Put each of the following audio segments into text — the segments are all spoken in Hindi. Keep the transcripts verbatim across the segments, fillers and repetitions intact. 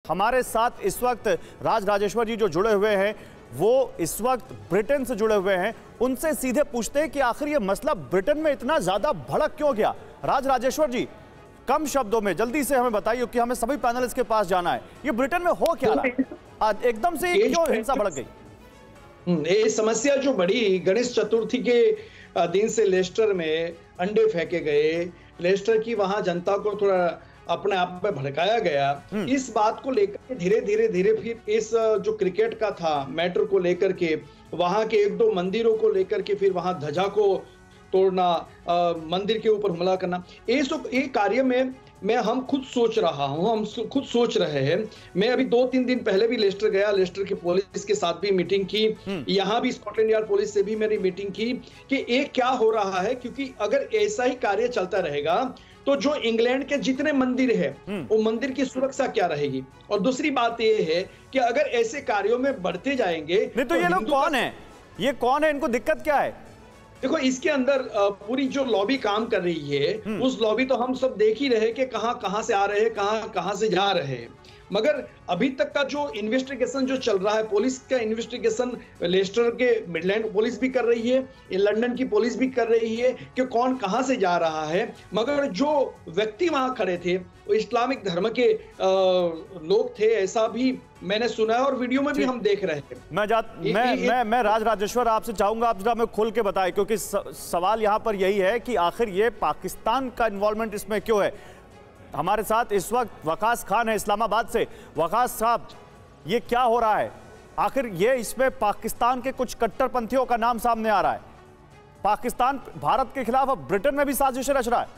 हमारे साथ इस वक्त राज राजेश्वर जी जो जुड़े हुए हैं, वो इस वक्त ब्रिटेन से जुड़े हुए हैं। उनसे सीधे पूछते हैं कि आखिर ये मसला ब्रिटेन में इतना ज्यादा भड़क क्यों गया। राज राजेश्वर जी, कम शब्दों में जल्दी से हमें बताइए कि हमें सभी पैनलिस्ट के पास जाना है। ये ब्रिटेन में हो क्या रहा, एकदम से क्यों हिंसा भड़क गई? ये समस्या जो बड़ी गणेश चतुर्थी के दिन से लेस्टर में अंडे फेंके गए, लेस्टर की वहां जनता को थोड़ा अपने आप में भड़काया गया, इस बात को लेकर धीरे धीरे धीरे फिर इस जो क्रिकेट का था मैटर को लेकर के, वहां के एक दो मंदिरों को लेकर के फिर वहां ध्वजा को तोड़ना, आ, मंदिर के ऊपर हमला करना, ये सब ये कार्य में मैं हम खुद सोच रहा हूं, हम खुद सोच रहे हैं। मैं अभी दो तीन दिन पहले भी लेस्टर गया, लेस्टर की पुलिस के साथ भी मीटिंग की, यहां भी स्कॉटलैंड यार्ड पुलिस से भी मेरी मीटिंग की कि ये क्या हो रहा है, क्योंकि अगर ऐसा ही कार्य चलता रहेगा तो जो इंग्लैंड के जितने मंदिर है वो मंदिर की सुरक्षा क्या रहेगी। और दूसरी बात ये है कि अगर ऐसे कार्यों में बढ़ते जाएंगे नहीं तो, तो ये लोग कौन है, ये कौन है, इनको दिक्कत क्या है? देखो, इसके अंदर पूरी जो लॉबी काम कर रही है, उस लॉबी तो हम सब देख ही रहे कि कहां कहां से आ रहे हैं, कहां कहां से जा रहे हैं। मगर अभी तक का जो इन्वेस्टिगेशन जो चल रहा है, पुलिस का इन्वेस्टिगेशन लेस्टर के मिडलैंड पुलिस भी कर रही है, लंदन की पुलिस भी कर रही है कि कौन कहां से जा रहा है। मगर जो व्यक्ति वहां खड़े थे वो इस्लामिक धर्म के लोग थे, ऐसा भी मैंने सुना है और वीडियो में भी हम देख रहे हैं। मैं जा, मैं, मैं मैं मैं राज राजेश्वर आपसे चाहूंगा, आप जरा मैं खोल के बताएं, क्योंकि सवाल यहां पर यही है कि आखिर ये पाकिस्तान का इन्वॉल्वमेंट इसमें क्यों है। हमारे साथ इस वक्त वकास खान है इस्लामाबाद से। वकास साहब, ये क्या हो रहा है आखिर? ये इसमें पाकिस्तान के कुछ कट्टरपंथियों का नाम सामने आ रहा है। पाकिस्तान भारत के खिलाफ अब ब्रिटेन में भी साजिश रच रहा है।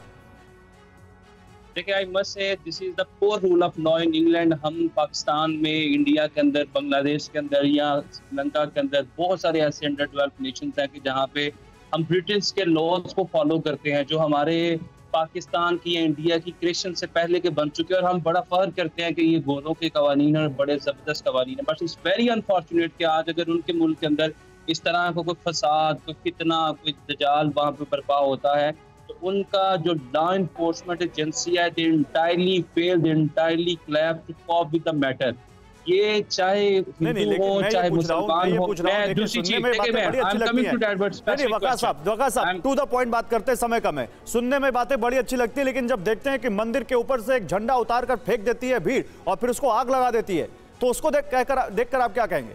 देखिए, I must say this is the poor rule of law in England. हम पाकिस्तान में, इंडिया के अंदर, बांग्लादेश के अंदर या श्रीलंका के अंदर बहुत सारे ऐसे अंडर डेवलप्ड नेशंस हैं कि जहाँ पे हम ब्रिटेन के लॉज को फॉलो करते हैं, जो हमारे पाकिस्तान की या इंडिया की क्रिएशन से पहले के बन चुके हैं। और हम बड़ा फख्र करते हैं कि ये गोरों के कवानीन और बड़े ज़बरदस्त कवानीन है। बट इट्स वेरी अनफॉर्चुनेट कि आज अगर उनके मुल्क के अंदर इस तरह का कोई फसाद, कोई फितना, कोई दजाल वहाँ पे बर्पा होता है, तो उनका जो लॉ इन्फोर्समेंट एजेंसी है, they entirely fail, they entirely collapse to cope with the matter. ये चाहे हिंदू हो चाहे मुसलमान हो, मैं दूसरी चीज देखिए, मैं I am coming to that, but नहीं, वकास साहब, वकास साहब टू द पॉइंट बात करते हैं, समय कम है। सुनने में बातें बड़ी अच्छी लगती है, लेकिन जब देखते हैं कि मंदिर के ऊपर से एक झंडा उतार कर फेंक देती है भीड़ और फिर उसको आग लगा देती है, तो उसको देख कहकर देखकर आप क्या कहेंगे?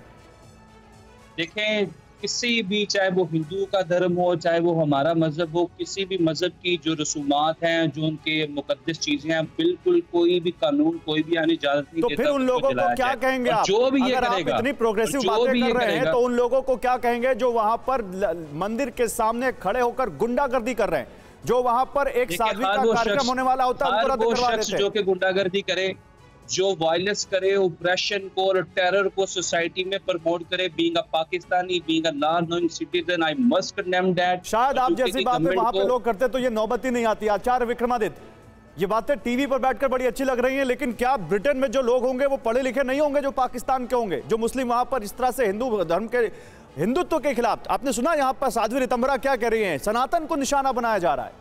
देखें, किसी भी, चाहे वो हिंदू का धर्म हो, चाहे वो हमारा मजहब हो, किसी भी मजहब की जो रसूमात हैं, जो उनके मुकद्दस चीजें हैं, बिल्कुल कोई भी कानून, कोई भी आने इजाजत नहीं तो देता। फिर उन लोगों को क्या कहेंगे आप? जो भी ये अगर करेगा, आप इतनी प्रोग्रेसिव बातें कर रहे हैं, तो उन लोगों को क्या कहेंगे जो वहां पर मंदिर के सामने खड़े होकर गुंडागर्दी कर रहे हैं, जो वहां पर एक सादगी का कार्यक्रम होने वाला होता है, जो कि गुंडागर्दी करे, जो वायलेंस करे, ऑपरेशन को और टेरर को सोसाइटी में प्रमोट करे, being a Pakistani, being a law knowing citizen, I must condemn that. शायद आप जैसी बातें वहां पे लोग करते तो ये नौबत ही नहीं आती। आचार्य विक्रमादित्य, ये बातें टीवी पर बैठकर बड़ी अच्छी लग रही हैं, लेकिन क्या ब्रिटेन में जो लोग होंगे वो पढ़े लिखे नहीं होंगे जो पाकिस्तान के होंगे, जो मुस्लिम वहां पर इस तरह से हिंदू धर्म के, हिंदुत्व के खिलाफ? आपने सुना यहाँ पर साध्वी रितंबरा क्या कह रही है? सनातन को निशाना बनाया जा रहा है।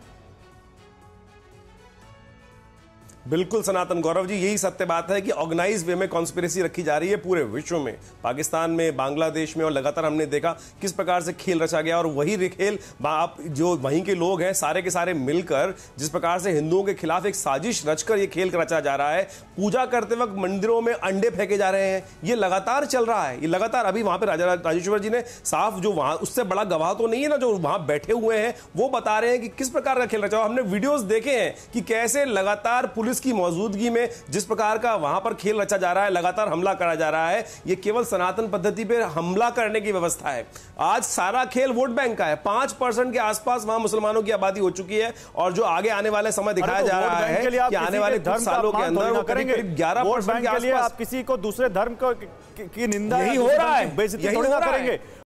बिल्कुल सनातन, गौरव जी, यही सत्य बात है कि ऑर्गेनाइज वे में कॉन्स्पिरेसी रखी जा रही है पूरे विश्व में, पाकिस्तान में, बांग्लादेश में, और लगातार हमने देखा किस प्रकार से खेल रचा गया। और वही खेल आप जो वहीं के लोग हैं सारे के सारे मिलकर जिस प्रकार से हिंदुओं के खिलाफ एक साजिश रचकर ये खेल रचा जा रहा है, पूजा करते वक्त मंदिरों में अंडे फेंके जा रहे हैं, ये लगातार चल रहा है। ये लगातार अभी वहां पर राजा राजेश्वर जी ने साफ, जो वहां उससे बड़ा गवाह तो नहीं है ना, जो वहां बैठे हुए हैं वो बता रहे हैं कि किस प्रकार का खेल रचा। हमने वीडियोज देखे हैं कि कैसे लगातार पुलिस की मौजूदगी में जिस प्रकार का वहां पर खेल रचा जा रहा है, लगातार हमला करा जा रहा है। यह केवल सनातन पद्धति पर हमला करने की व्यवस्था है। आज सारा खेल वोट बैंक का है। पांच परसेंट के आसपास वहां मुसलमानों की आबादी हो चुकी है, और जो आगे आने वाले समय दिखाया तो जा रहा है कि आने वाले कुछ सालों के अंदर वो करेंगे ग्यारह परसेंट के आसपास। आप किसी को दूसरे धर्म की निंदा, यही हो रहा है, बेइज्जती थोड़ी ना करेंगे।